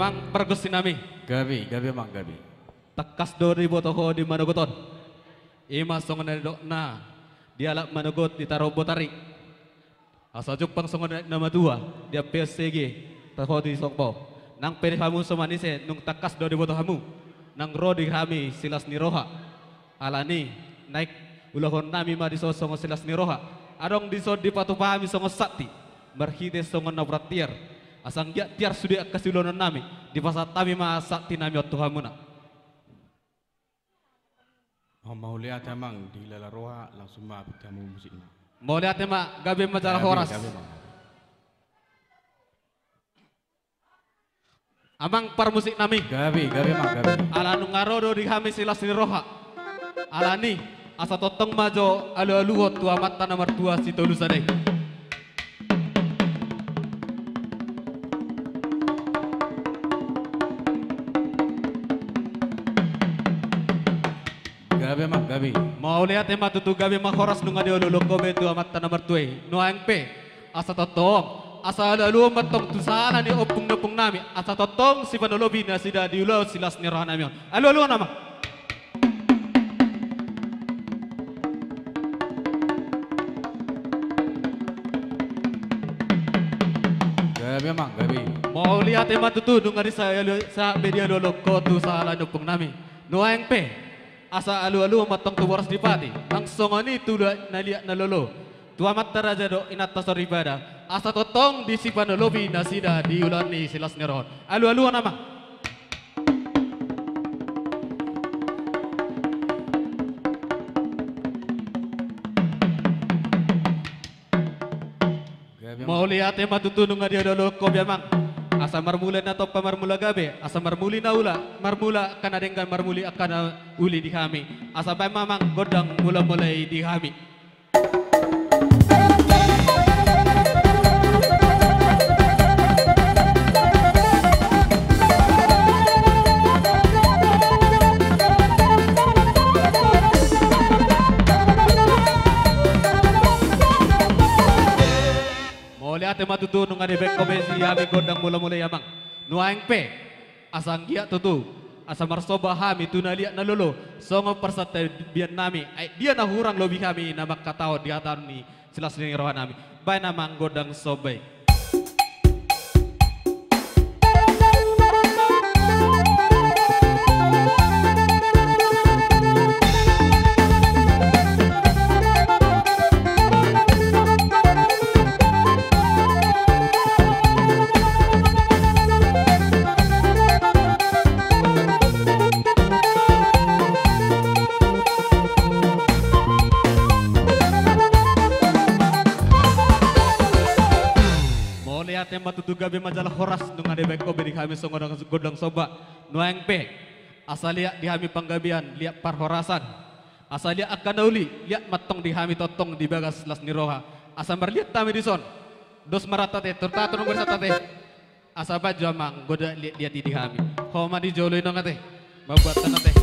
Amang pergusin nami. Gabi mang gabi. Takas dori botoho di manogoton. Ima songon dari dokna. Dialak manogot di tarobo tarik. Asa jupang songon dari nama dua. Dia PSG. Taho di songpo. Nang peri kamu somanise nung takas dori botohamu. Nang rodi kami silas niroha. Alani naik ulahon nami ma diso songo silas niroha. Adong diso di patu pahami songo sakti. Merhide songon nabratiar. Asang ya tiar sudah kasilonan nami di pasar tami ma sakti nami waktu hamuna. Mau lihat emang di Lalaroa langsung mabuk tamu musiknya. Mau lihat emak gabe majalah horas. Gabi mang. Amang par musik nami. Gabi mang gabi. Ala nungarodo di kami silas ni roha. Alani asa totong majo alu tua mata nomor 2 si tolusadai. Gabi mang gabi. Mau lihat emak tutu gabe mak horas nunga dia lulu kobe tua mata nomor 2. Nuang pe asa totong. Asa lalu matong tu sana ni opung nepung nami. Asa totong si panolobi na sida diulo silas ni roha nami. Alu nama. Gabi mang gabi. Mau lihat emak tutu nunga di sa media lulu ko tu sana nepung nami. Nuang pe asa alu matong tu boras dipati. Langsung ani tu naliat nalolo. Tua mata raja do inata soribada. Asa totong di si panolobi na sida diulani silas ni roha. Alu nama. Gabi mang. Mau lihat emak tutulong nga dia dolo ko biamang. Asa marmula na to pamarmula gabi. Asa marmuli na ula. Marmula kana denggan marmuli akana uli di kami. Asa pa mamang godang mula-mulay di kami. Mau lihat emak tutulong nga di bek komesi kami godang mula-mulay amang. Nuaing pe. Asang giat tutu. Asa marsoba kami tu naliat nalolo. Songo persate bian nami. Ay, dia na hurang lobi kami na makatao di atan ni silas ni rohan nami. Bay namang godang sobay. Tema tutu gabe majalah horas nung ade baik kobe di kami songodang godang soba nuang pe asal liat di kami panggabian liat par horasan asal liat akan dauli liat matong di kami totong di bagas las niroha asal berliat tami di son dos marata te tertato nung bersata te asal baju amang goda liat di kami homa di jolo nong ate mabuat tanah teh.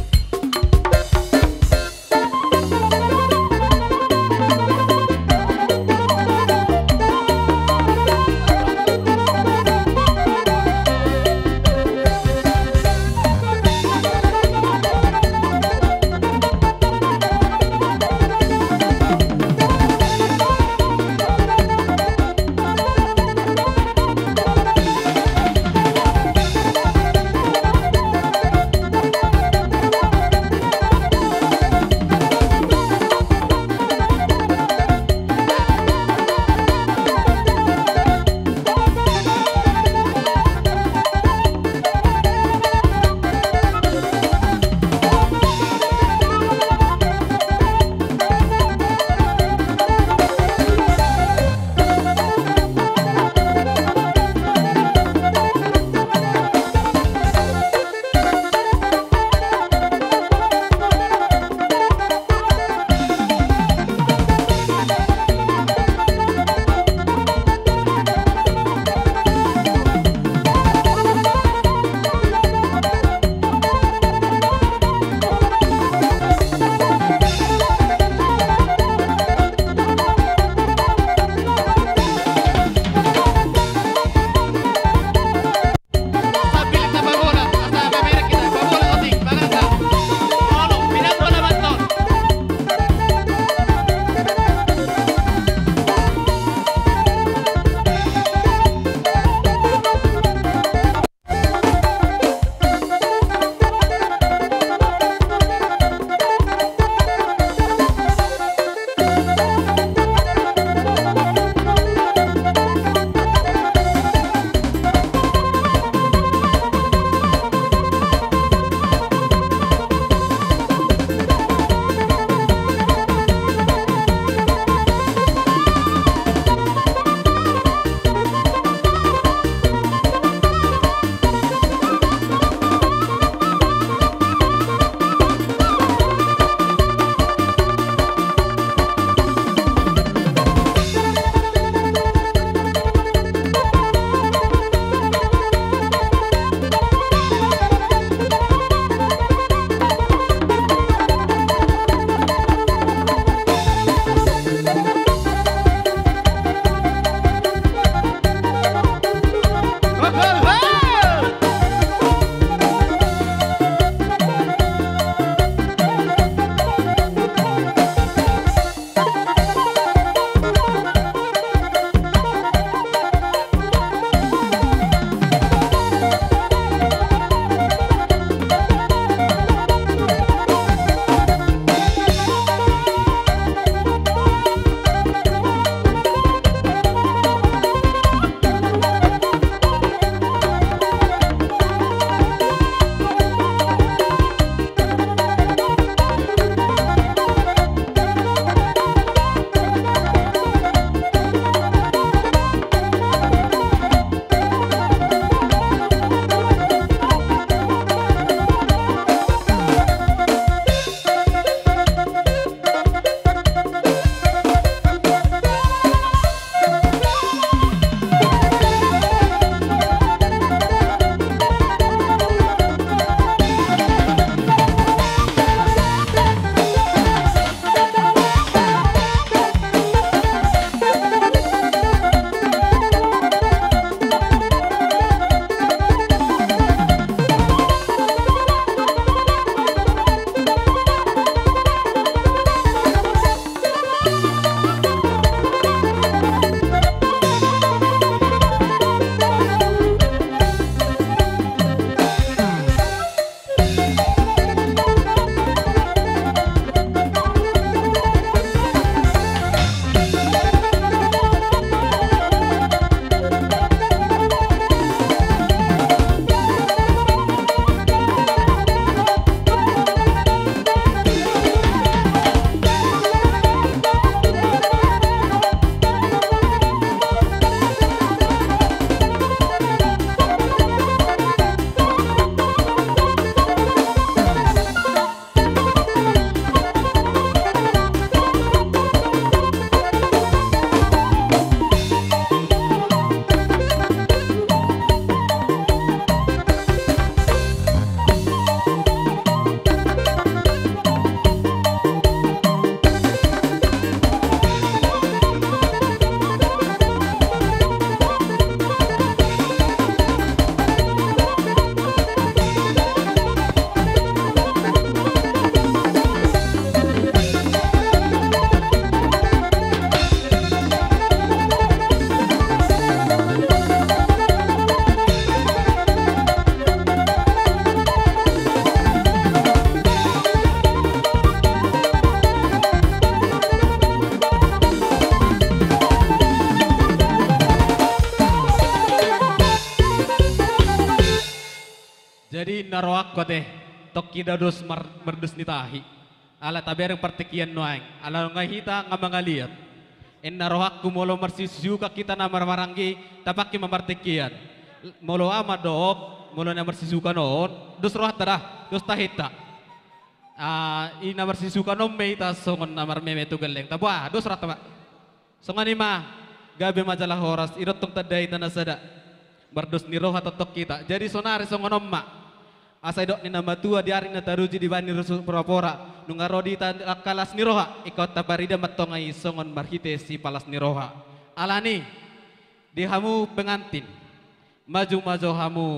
Jadi naroak ko teh tokki dados merdus nitahi. Ala tabereng partikian noang. Ala nga hita nga mga liat. En naroak ko molo marsisuka kita na marmaranggi tapaki mamartikian. Molo ama dook molo na marsisuka noon. Dus rohat tada. Dus tahita. Ina marsisuka noon may ta songon na marmeme tugaleng. Tabwa dus rohat taba. Songon ima gabi majalah horas irot tong taday na nasada. Merdus ni rohat totok kita. Jadi sonari songon omma. Asai dok ni nama tua di hari na taruji di bani rusul pura-pura nunga rodi kalas ni roha ikot tabarida matongai songon marhite si palas ni roha alani di hamu pengantin maju hamu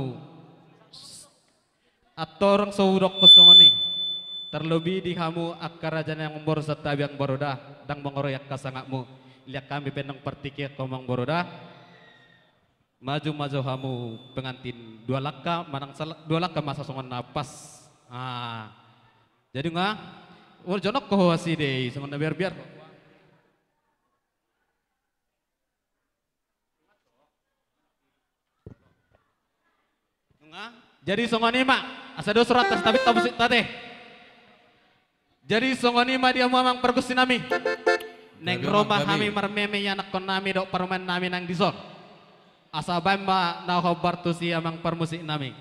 atorang saudok kosongoni terlebih di hamu akarajan yang memboro setabiang boroda dang mengoroyak kasangakmu lihat kami penang pertikir komang boroda maju hamu pengantin dua laka masa songon napas jadi nggak jonok ko hasi deh songon biar jadi songon ima asa do surat tapi tabus tate jadi songon ima dia mamang perkusi nami neng rumah kami marmeme anak kon nami dok permen nami nang dison asa bamba na khobar tu si amang permusik nami.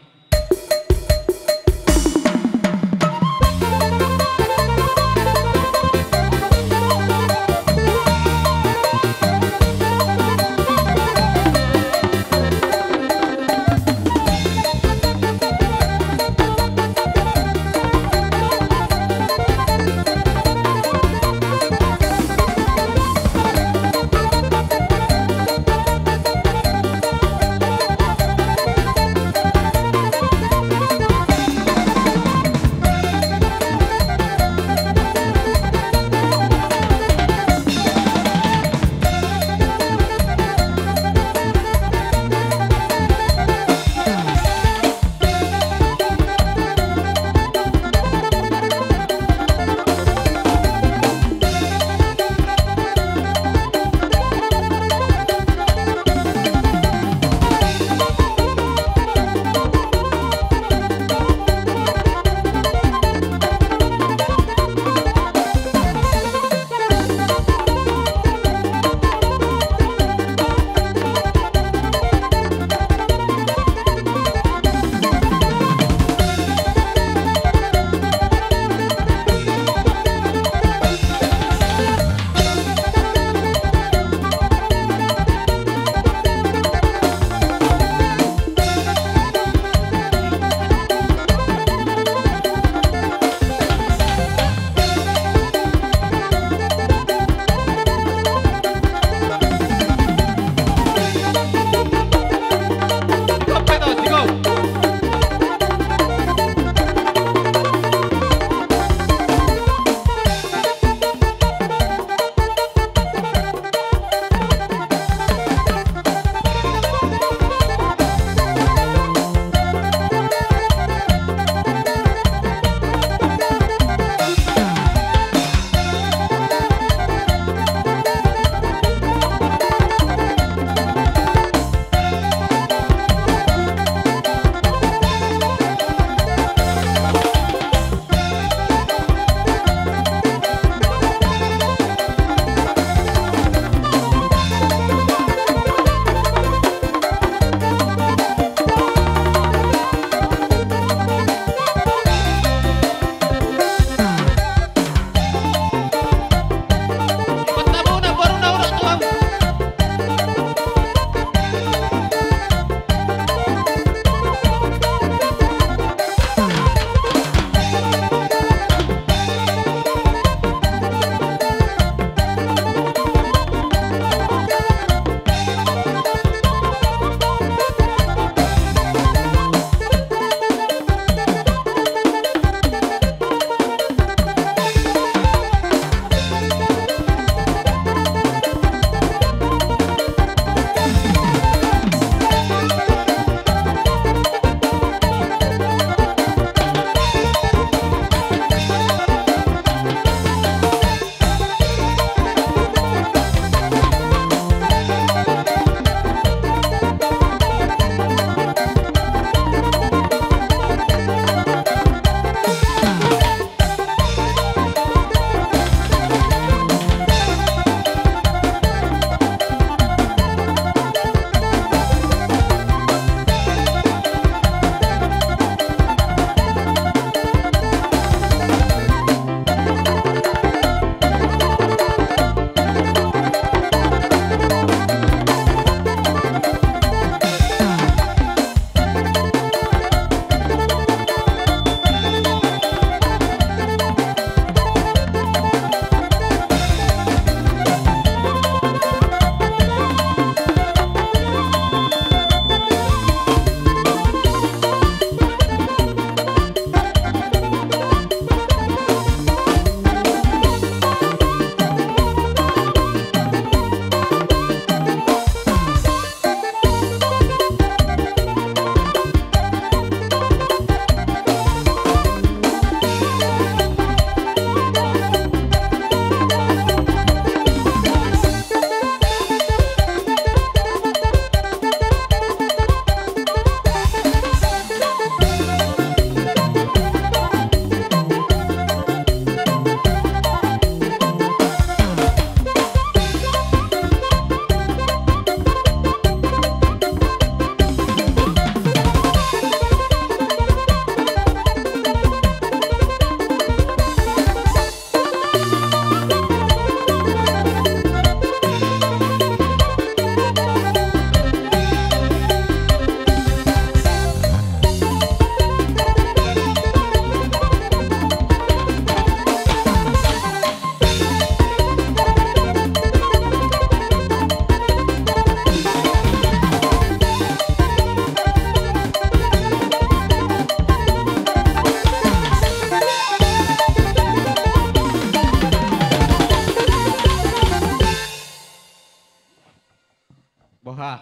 Boha.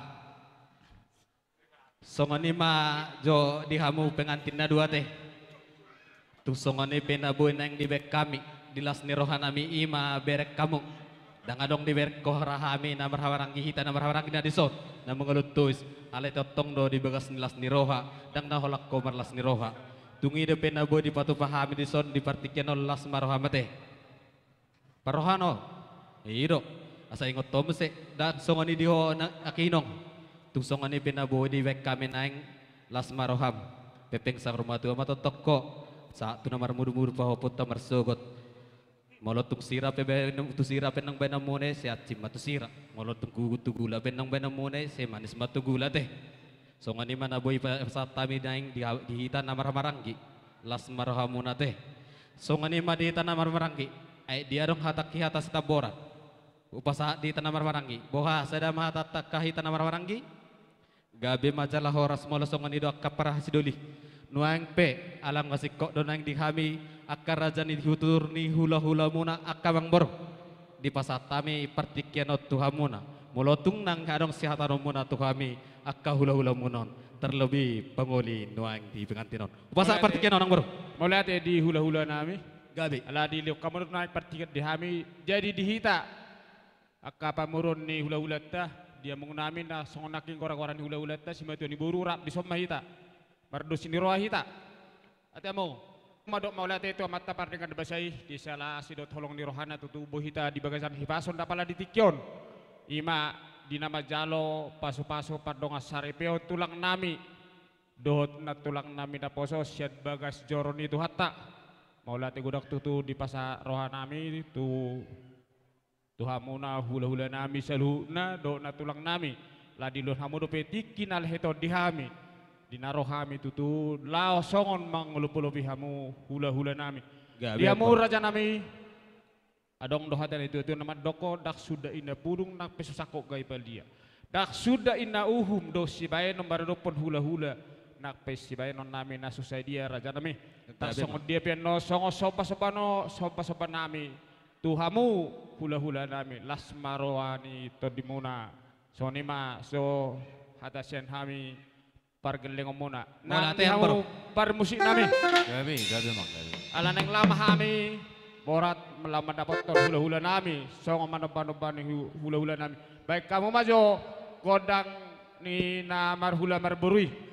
Songoni ma jo dihamu pengantin na dua teh. Tu songoni penabuin nang di bek kami. Dilas ni rohanami ima berek kamu. Dan adong di berek kohrahami na marhawarangi hita na marhawarangi na disot. Na mengelut tuis. Ale totong do di begas nilas ni roha. Dan naholak ko marlas ni roha. Tungi de penabu di patu pahami disot di partikian las marohamate. Parohano. Iro. Asa ingot tomse. Dan songoni diho na akinong. Tusongan ni pinabuhi di wek kami naing las maroham pepeng sang rumah tua matotok ko saat tu namar mudu-mudu pahopot tamar sogot molotuk sira pebe tu sira penang benang mune seat cima tu sira molotuk gugut tu gula penang benang mune se manis matu gula teh songan ni mana boy saat kami naing di hitan namar maranggi las marohamuna teh songan ni di hitan namar maranggi ai dia dong hatak ki atas taborat upasa di tanamar maranggi boha sada mahatat kahi tanamar maranggi gabe majalah horas molosongan ido akaparah sidoli nuang pe alam ngasih kok donang di kami akar raja ni hutur ni hula hula muna akabang bor di pasatami partikianot tuhamuna molotung nang kadong sihatan muna tuhami akka hula hula munon terlebih pengoli nuang di pengantinon pasa partikianon nang bor mulai di hula hula nami gabe ala di liuk kamu naik partikian di kami jadi dihita akka pamurun ni hula hula tah dia mengunamin na songonaking kora-kora ni hula-hula ta si matu ni buru rap di somma hita mardos ni roa hita atamo madok maulate itu mata pardengan basai di sala sidot holong ni rohana tutubuh hita di bagasan hipason dapala di tikyon ima di nama jalo pasu-pasu padong asarepeon tulang nami dohot na tulang nami na poso siad bagas joron itu hatta maulate gudak tutu di pasar rohanami tu Tuhamuna hula-hula nami saluhna do na tulang nami ladi lon hamudo petikin al heto dihami dinarohami tutu lao songon mangulupulopi hamu hula-hula nami dia mu raja nami adong dohatan itu nama doko dak sudah ina pudung nak pesusako gai dia dak sudah ina uhum do sibae nombar dopon hula-hula nak pes sibae non nami na susai dia raja nami tak songon dia piano songo sopa nami Tuhamu hula-hula nami las marwani todimuna sonima so hatasen hami pargeleng muna nanti hamu par musik nami gabe mak gabe ala neng lama hami borat melama dapat ton hula-hula nami songo manoban-noban hula-hula nami baik kamu majo kodang ni namar hula marburui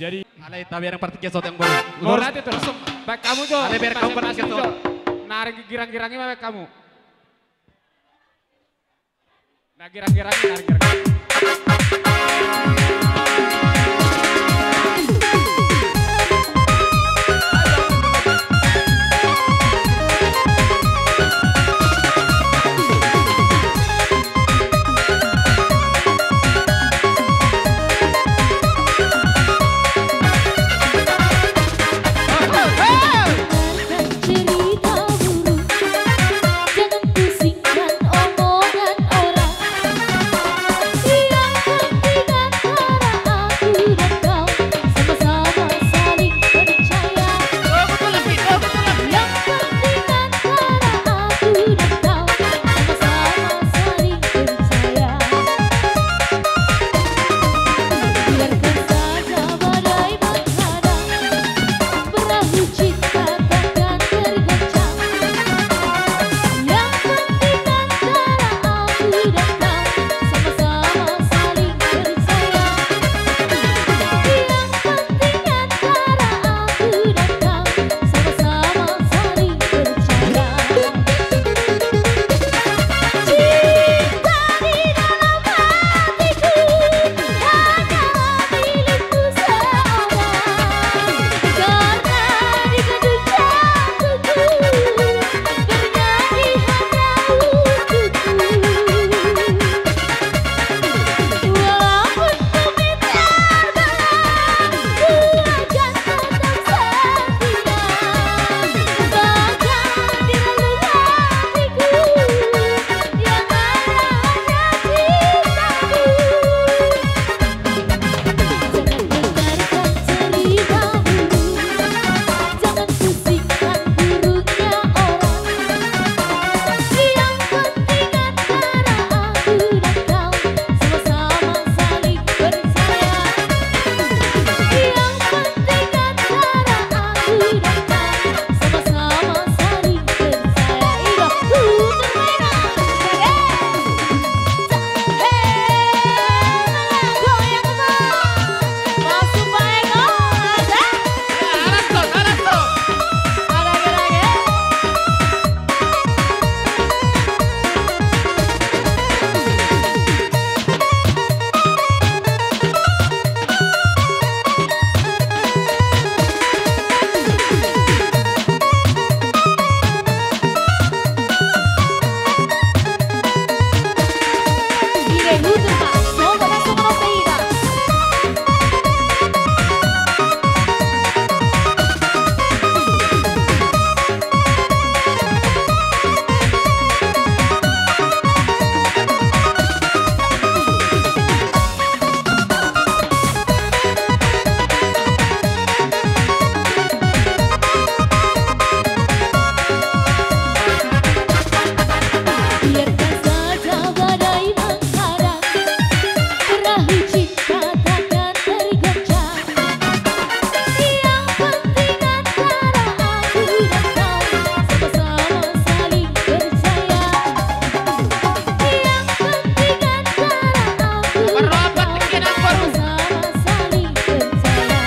Jadi Alay tabi yang partiket sot yang baru. mau nanti tuh. Baik kamu Jo. Ale, biar kamu Masing-masing, pergi, Jo. Narik girang-girangnya baik kamu. Nah girang-girangnya narik girang. Cerita buruk, jangan pusingkan omongan orang. Yang penting antara aku dan kau sama-sama saling percaya. Yang penting antara aku dan kau sama-sama saling percaya. Biarkan saja badai menghadang, perahu cinta takkan tergoncang. Yang penting antara aku dan kau sama-sama saling percaya. Yang penting antara aku dan kau sama-sama saling percaya. Cinta di dalam hatiku hanya milikku seorang. Karena di kadu jantungku bernyanyi hanya untukku. Walaupun bumi terbelah, ku akan tetap setia. Bahkan di dalam hatiku yang ada hanya cintamu. Jangan dengarkan cerita buruk, jangan pusingkan buruknya orang. Yang penting antara aku dan kau sama-sama saling percaya. Yang penting antara aku dan kau sama-sama saling percaya. Goyang teman, masuk baik ada. Ada gerage. Ide hutu Pak, semoga masuk ke Ropeida. Biarkan saja badai menghadang, perahu cinta takkan tergoncang. Yang penting antara aku dan kau sama-sama saling percaya. Yang penting antara aku dan kau sama-sama saling percaya.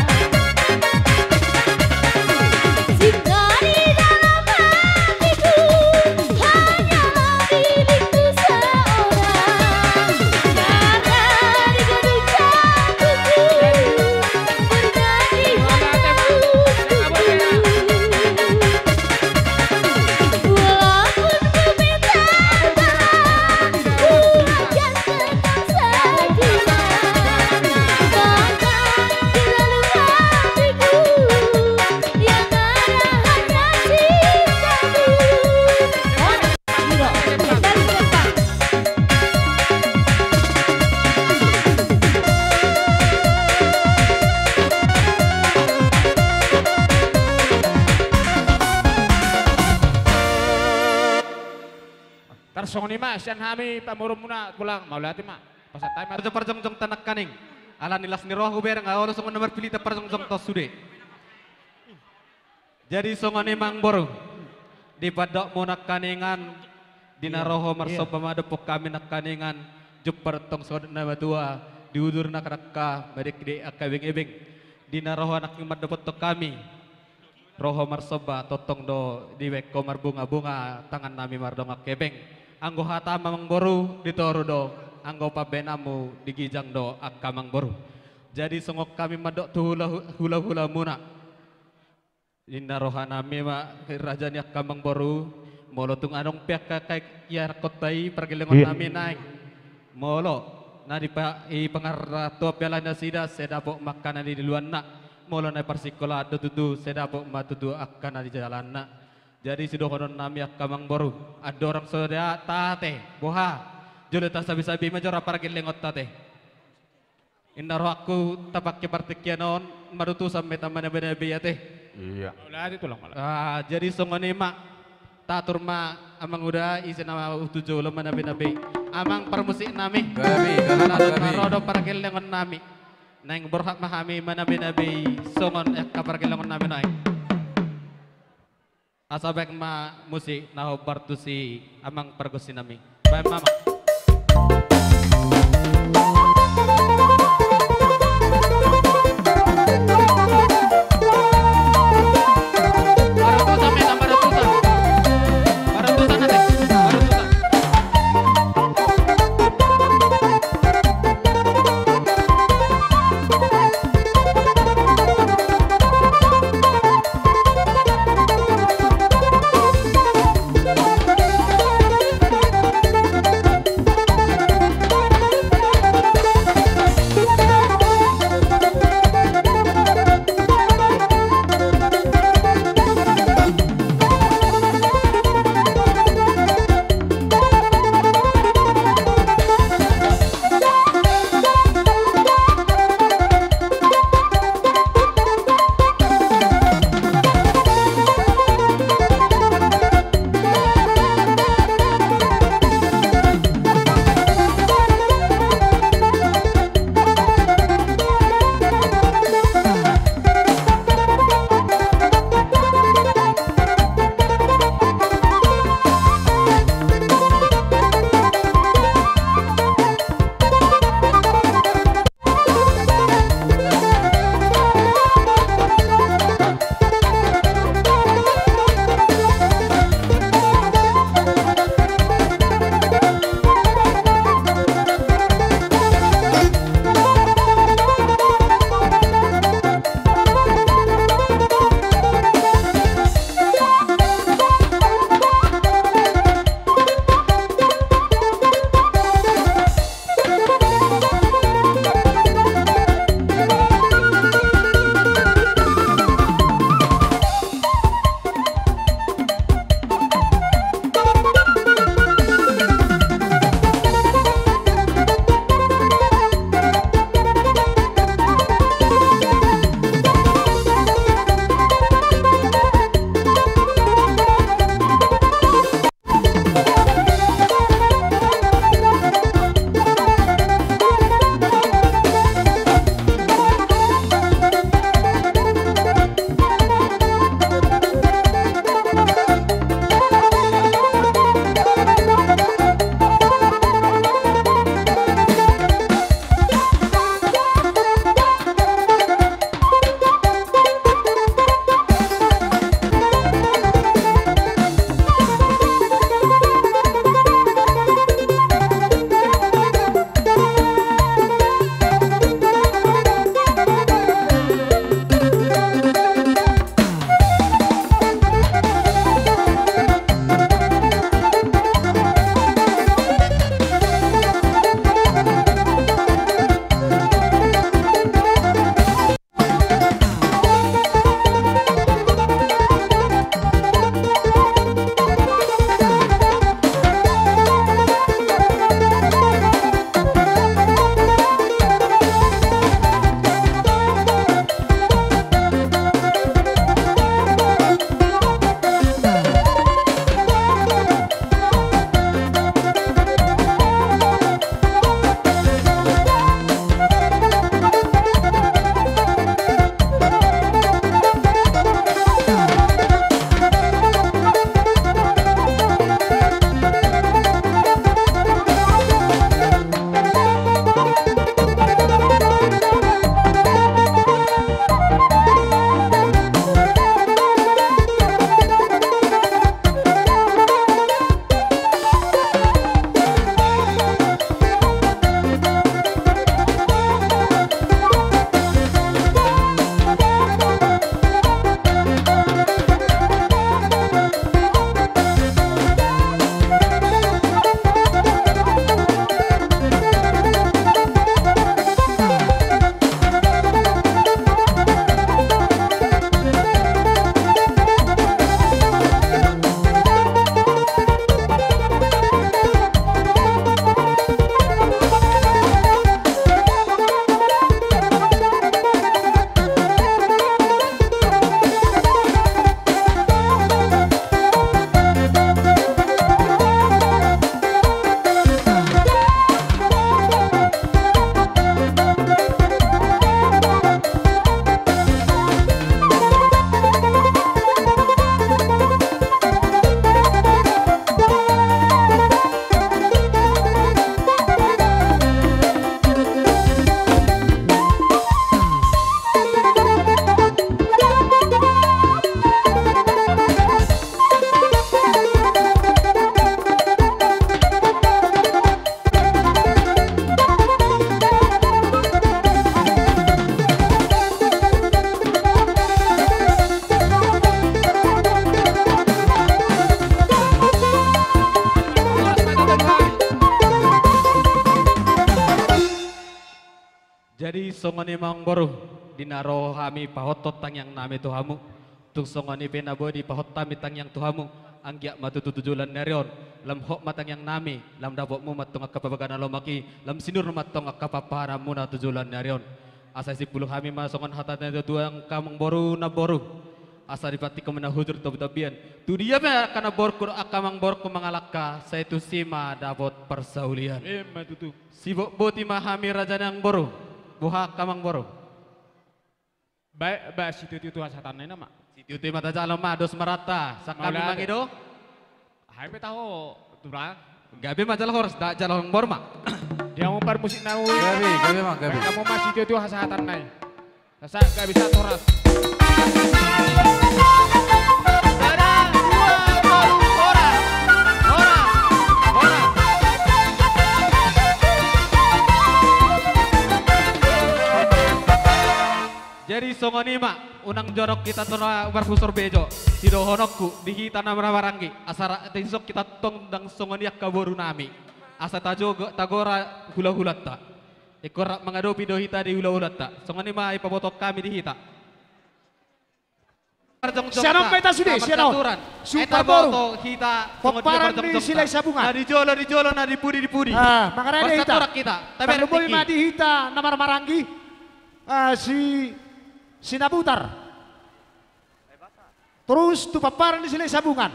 Cinta di dalam hatiku hanyalah milikku seorang. Karena di kadu jantungku bernyanyi hanya untukku. Walaupun bumi terbelah, ku akan tetap setia. Bahkan di dalam hatiku yang ada hanya cintamu. Tersongoni mas, yang kami pamurun muna pulang mau lihat mak. Pasat time Perjong perjong jong tanak kaning. Ala nilas ni roh uber ngawalo songon nomor pilih te perjong jong tos sude. Jadi songone mang boru. Di padok mo nakaningan dinaroho marso pamadepok kami nakaningan jup pertong sod na matua diudur na karakka badik di akabing ibing Dina roho anak yang merdepot to kami. Roho marsoba totong do diwek ko marbunga-bunga tangan nami mardongak kebeng. Anggo hata mamang boru ditoru do. Anggo pabenamu digijang do akamang boru. Jadi songok kami madok tu hula-hula muna. Dina roho nami ma rajanya akamang boru. Molo tung anong pihak kakay ya kotai pergelengon nami naik. Molo na di pengaratu piala na sida sedapok makanan di luan na. Molo na persikola tutu sedapok matutu akan di jalan na. Jadi sudah konon nami akamang boru. Ada orang saudara tate boha. Julita sabi-sabi majora pergelengot tate. Indaro aku tapak kepartikyanon marutu sampai taman nabi teh. Iya. Ulah itu lang malah. Jadi songone mak tatur ma amang udah isi nama utuju lo mana nabi amang permusik nami Gabi, gabi. rodo pargelengon nami nang berhak mahami mana nabi songon kapargelengon nami naik asabek ma musik naho bartusi amang pergusi nami bye mama. songoni mang boru dinaro kami pahotot tang yang nami tuhamu. Tung songoni penabodi pahot tami tang yang tuhamu. Anggiak matututujulan nerion. Lam hok matang yang nami. Lam dabokmu matong akapabagana lomaki. Lam sinur matong akapaparamu na tujulan nerion. Asa si puluh kami masongan hatatan itu tuang kamang boru na boru. Asa dipati kemana hujur tabian. Tu dia me kana borku akamang borku mangalaka. Saya tu sima dapat persaulian. Matutu. Sibuk boti mahami raja yang boru. Buha kamang boru. Baik, situ itu hasatan nama. Situ itu mata jalan mados marata. Sakami Maulada. mangido. Hai tahu tu bang. Gabi majalah horus dak jalan borma. Dia mau musik nau. Gabi mang, gabi. Kamu masih itu hasatan nai. Rasa gak bisa toras. Ada dua boru orang. Jadi songonima unang jorok kita tona barfusor bejo sido honokku dihita nama warangi asara tinsok kita tong dang songoniak kaboru nami asa tajo tagora hula-hulat ta ekor mengadopi dohita di hula-hulat ta songonima ipabotok kami dihita Sianon peta sudah, sianon. Super boru. Hita Paparan di silai sabungan. Na di jolo na di pudi. Ah, makanya ada hita. Persaturak kita. Tapi boy mati hita namar marangi. Si Nabutar. Terus tu paparan di silai sabungan.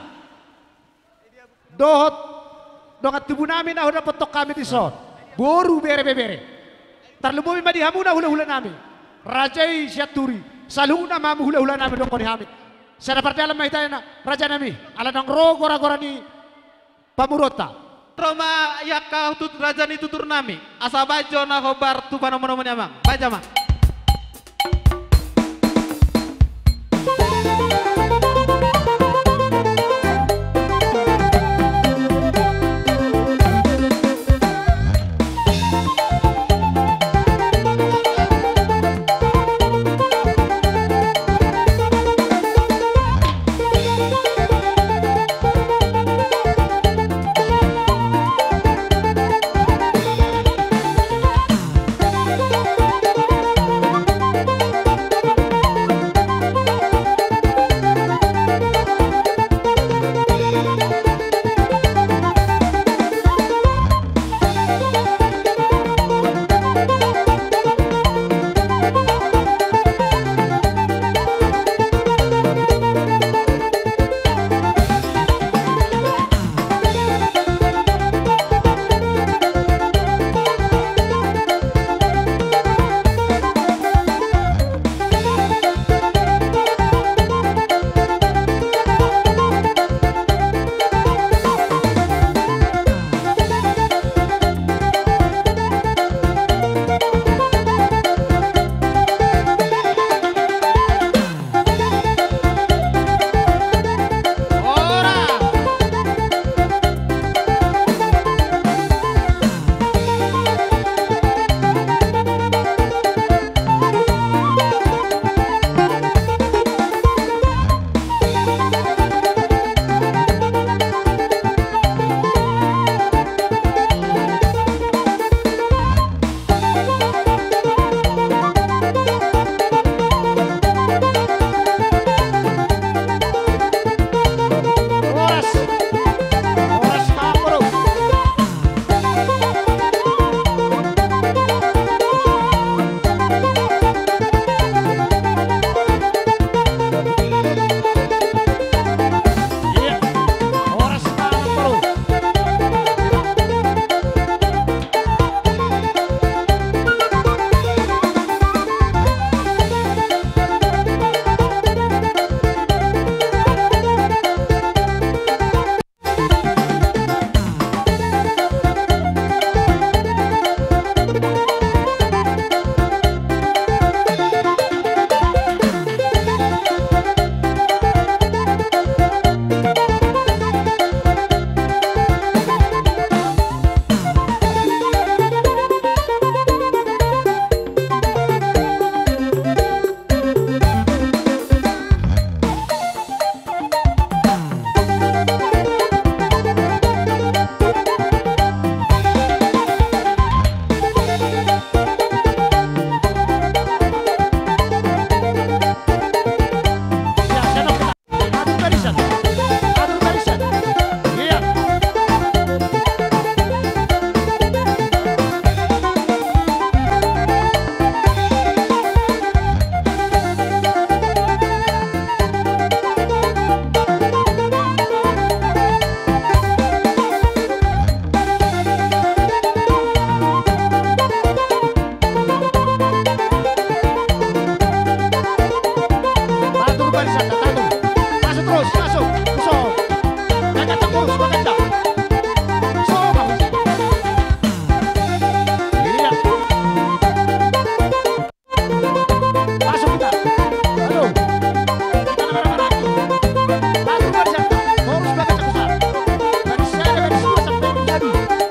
Dongat tubuh namin na dapat tok kami di son. Boru bere. Terlebih madi hamuna hula-hula nami. Rajai Syaturi. Saluna mamu hula-hula nami dong koni hamid. Saya dapat dalam mahitanya na raja nami. Ala nang ro gora-gora ni pamurota. Roma yakau tut raja ni tutur nami. Asa bajo na khobar tu panomono nyamang. Baca mah. barisan, satu. Masuk terus, masuk. So. Kencang terus, kencang. So, bagus. Iya. Masuk kita. Aduh. Kita negara-negara lagi. Masuk barisan. Terus belakang besar. Garis saya, garis dua sampai menjadi.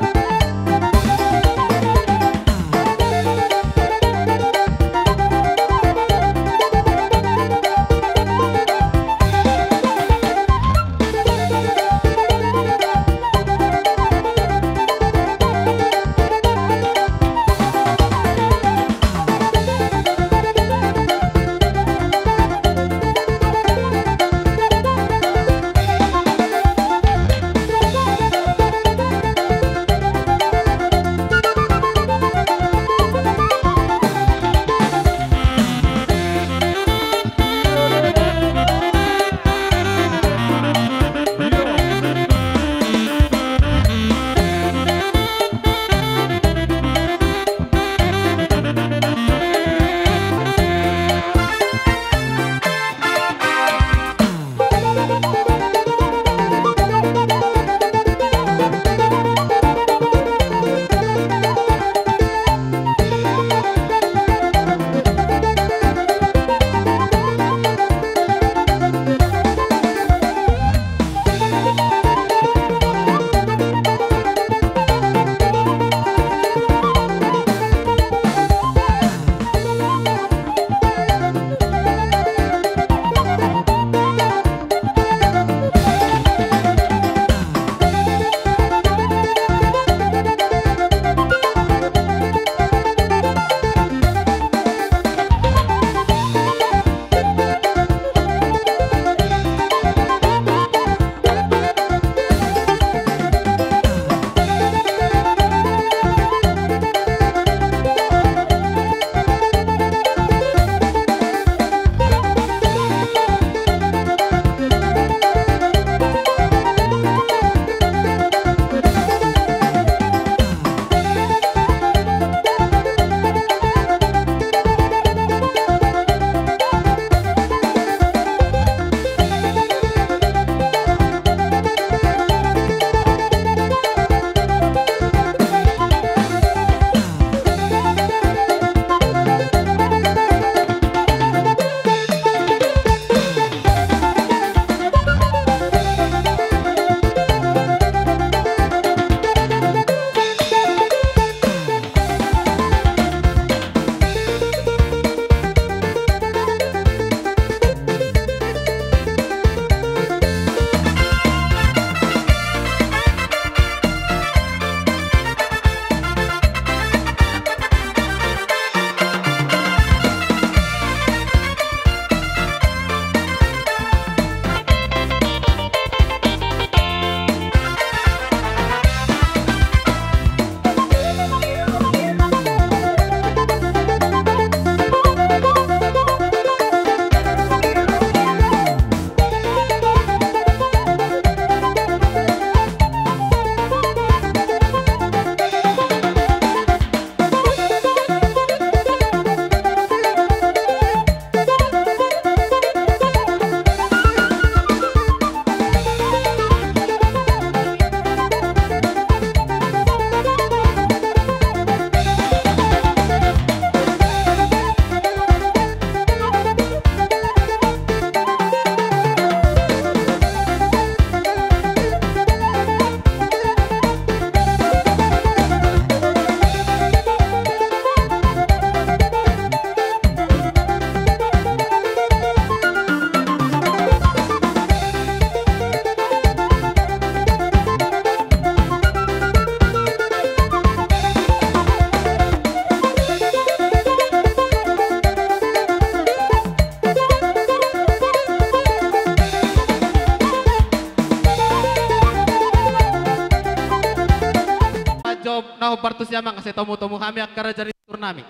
Nahu partus yamang kasi tomu-tomu kami akara jari turnami.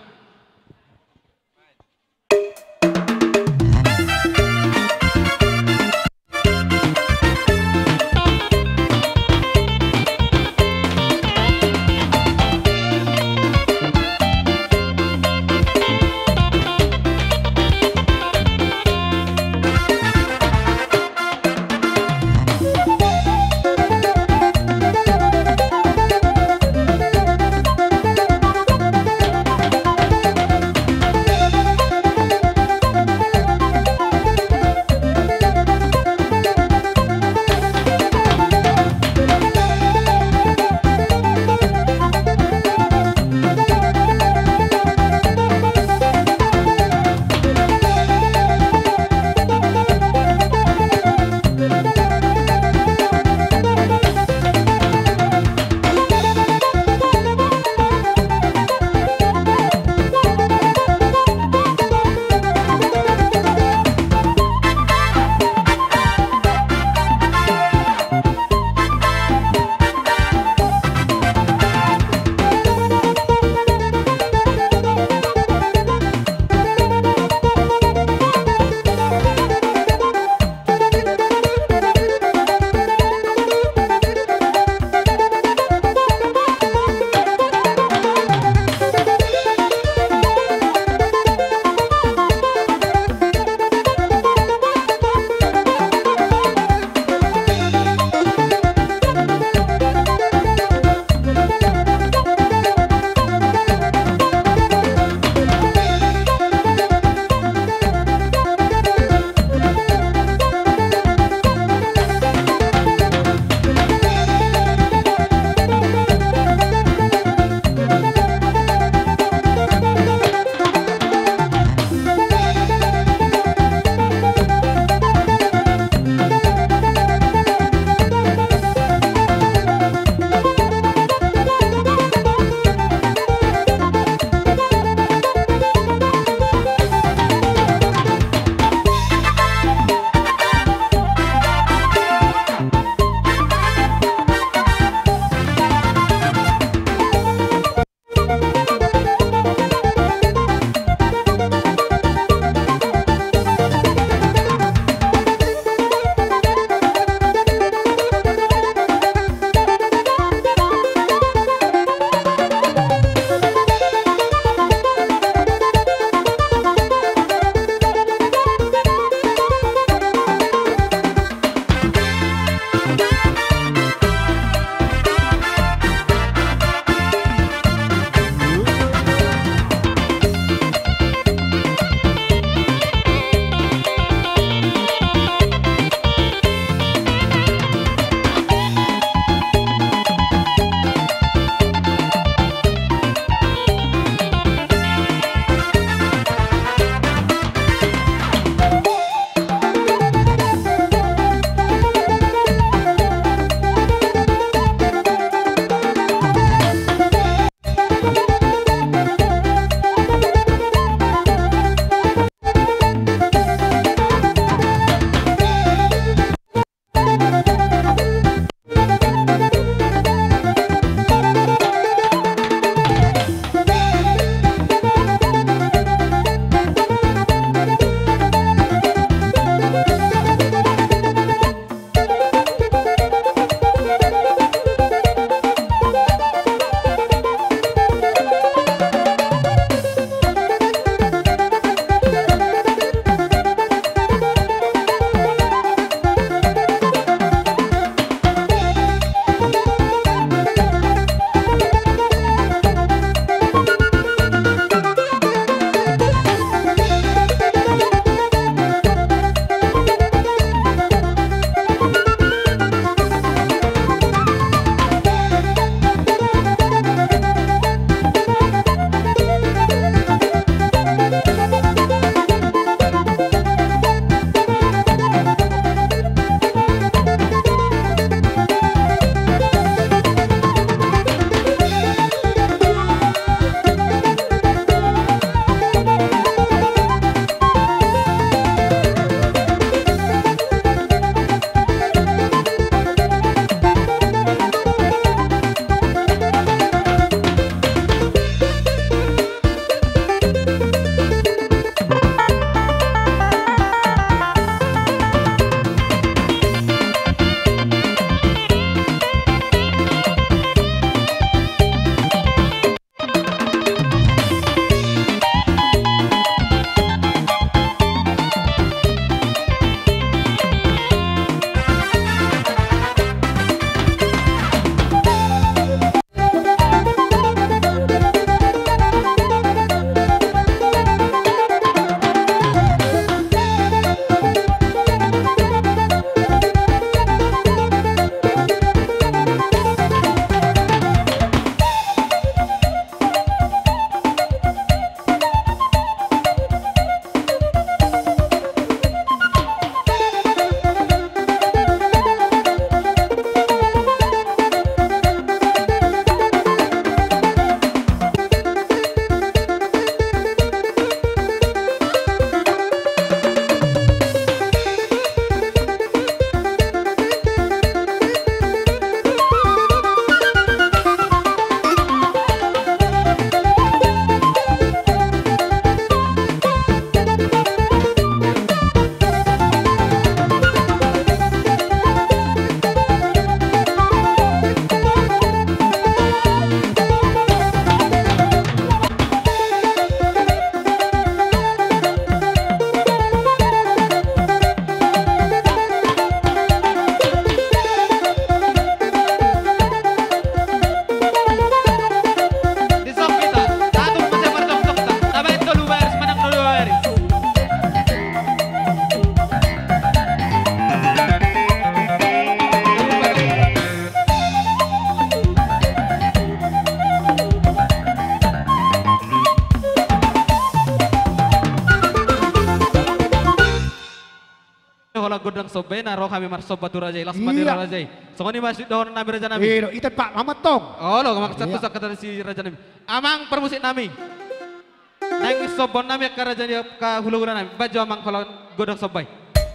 bola godang sobe na ro kami marso batu rajai las mati Iya. rajai. Songoni masih daun nami raja nami. Iro, ita Pak Muhammad Tong. Oh lo mak satu Iya. kata si raja nami. Amang permusik nami. Naik sobon nami ke raja dia ke hulu nami. Baju amang kalau godang sobai.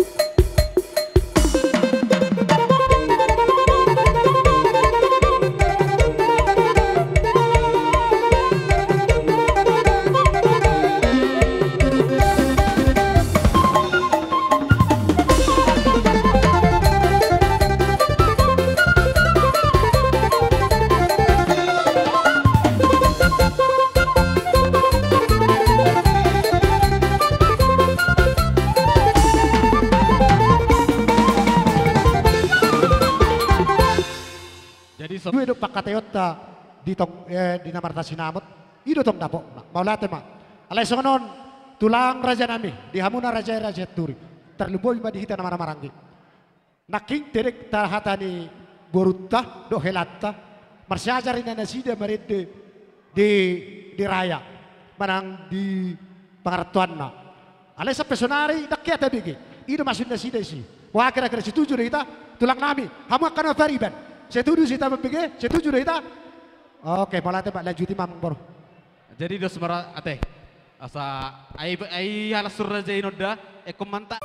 Jadi Dua itu Pak Kateota di tong di Namarta Sinamot. Ido tong dapo. Mau latih mak. Alay songon tulang raja nami di hamuna raja turi. Terlebih di hita nama maranggi. Naking terek tahatani borutta do helatta. Marsyajarin na nasida marede di raya. Manang di pengartuan na. Alay sa personari nakyata bigi. Ido masuk nasida si. Wah kira-kira setuju deh kita tulang nami. Hamu akan fariban. Setuju sih kita bigi. Setuju deh kita. Oke, mau latih Pak lanjuti mamang bro. jadi dos mara ate. Asa ai halas raja inoda ekomanta.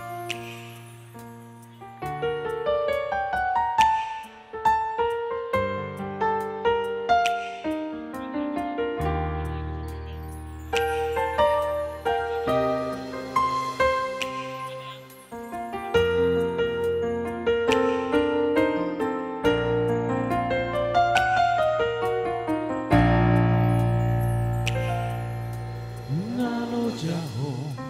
Ngalo jaho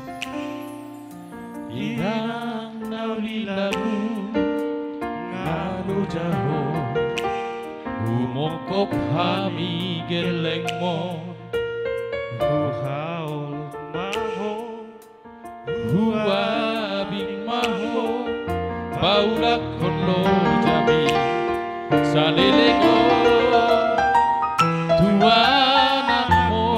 Inang nauli lagu Ngalo jaho Humongkop hami geleng mo Huhaol maho Huabing maho Paulak konlo jami Salilengo Tuanan mo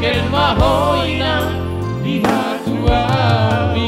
kel mahoina di hatu ami.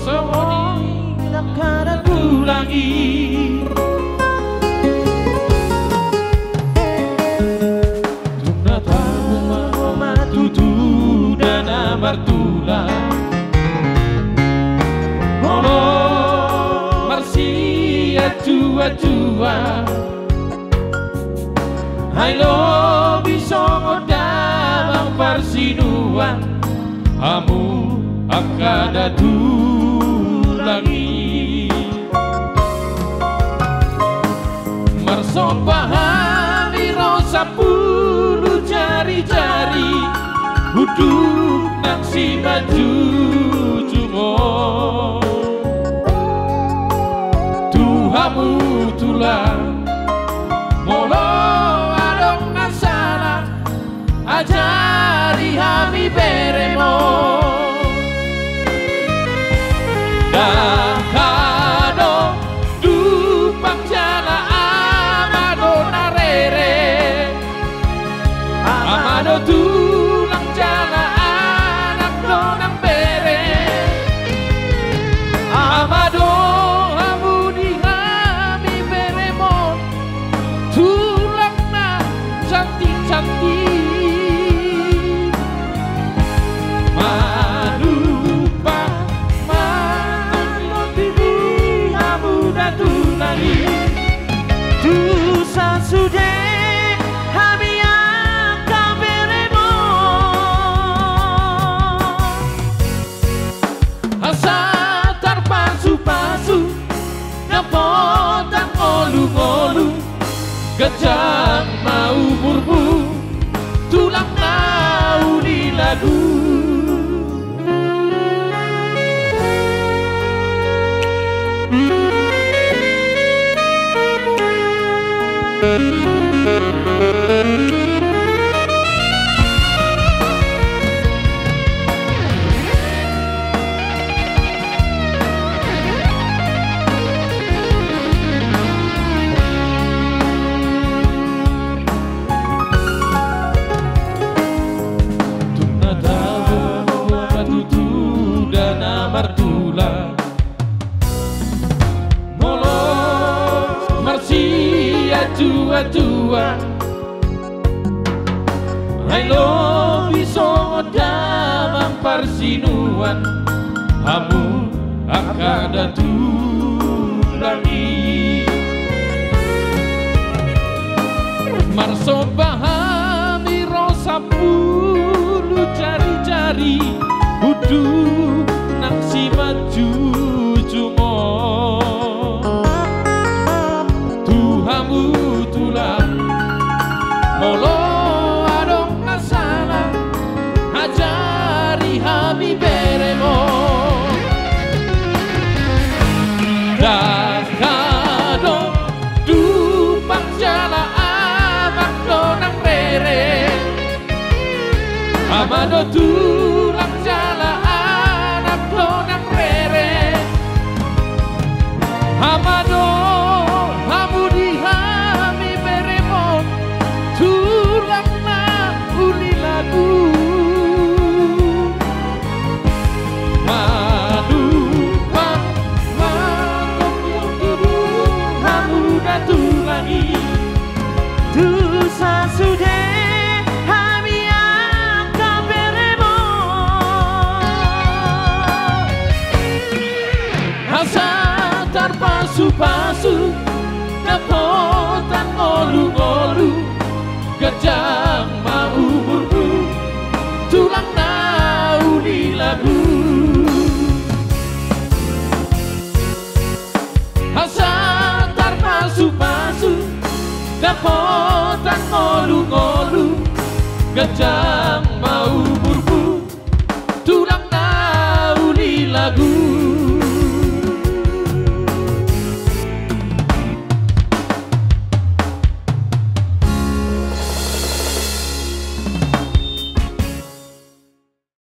songoni takkan aku lagi. Tuna tahu matutu dan amartula mono marsia tua Hailo bisongo damang parsinuan Amu akada tulangi Marsopahami rosa puluh jari-jari Uduk nang si baju jungo Tuhamu tulang Molo adong nasana Ajari hami beremo Dakado dupang jala amado narere Amado tulang jala anak donang bere Amado amudi hami beremo Tulang na cantik-cantik Malupa Manotibu Hamuda tunani Tusa sude Hami akan beremo Asa terpasu-pasu Napotan olu-olu Gejang mau murmu Tulang mau di lagu Martula Molo Marsia tua Hailo bisongo damang parsinuan Hamu akada tulangi Marso bahami rosa puluh jari-jari Udu nang si maju jungo Tuhamu tulang Molo adong nasana Ajari hami beremo Dakado dupang jala amak donang rere Amado tulang jala donang rere Amado hamudi hami beremo tulang na uli lagu Malupa Makomutubu hamuda tulangi Tusa sude Pasu-pasu Napotan olu-olu Gejang mau murmu Tulang nau di lagu Hasantar pasu-pasu Napotan olu-olu Gejang